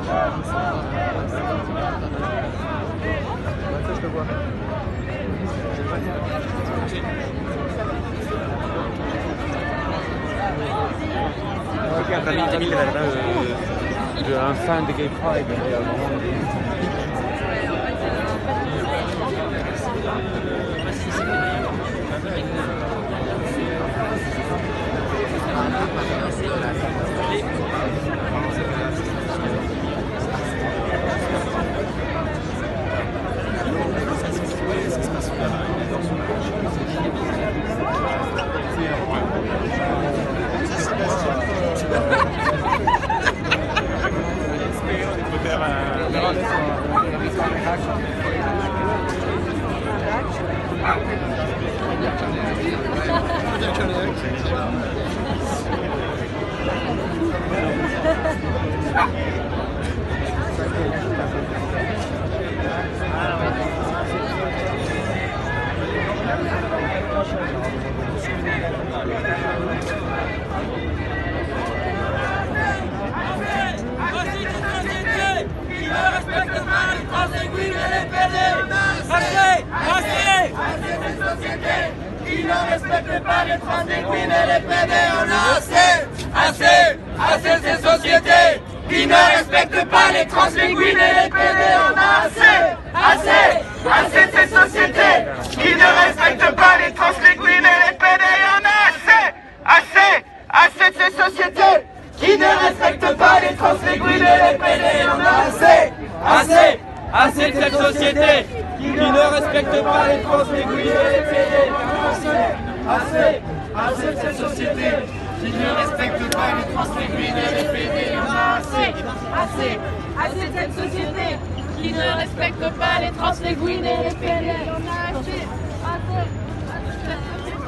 je te vois. Regarde, Jamil, un fan de Gay Pride, il y a vraiment qui ne respecte pas les trans, les queens et les PD. On a assez de ces sociétés qui ne respectent pas les trans, les queens et les PD. On a assez de ces sociétés qui ne respectent pas les trans, les queens et les PD. On a assez de ces sociétés qui ne respectent pas les trans, les queens et les PD. On a assez de cette société qui ne respecte pas les trans, les queens et les PD. Assez de cette société qui ne respecte pas les trans, les queens et les PD. On a assez de cette société qui ne respecte pas les trans, les queens et les PD. On a assez de cette société.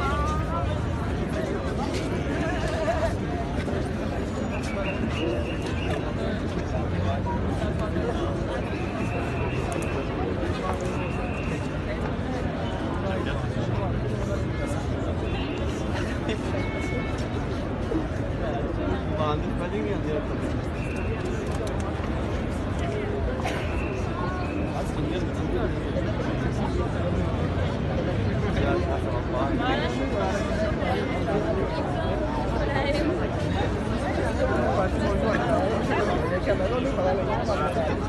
Para